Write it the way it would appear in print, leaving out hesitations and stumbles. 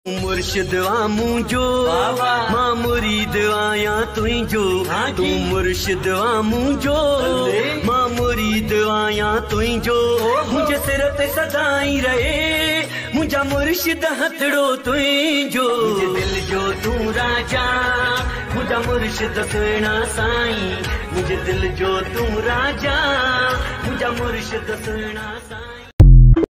मुर्शिद मुझो मां मुरीद आया तुझो तू मुर्शिद मुझो मां मुरीद आया तुझो मुझे सिर ते सदाई रहे मुझा मुर्शिद हथड़ो तुझो मुझे दिल जो तू राजा मुझा मुर्शिद सुना साईं मुझे दिल जो तू राजा मुझा मुर्शिद सुना साईं।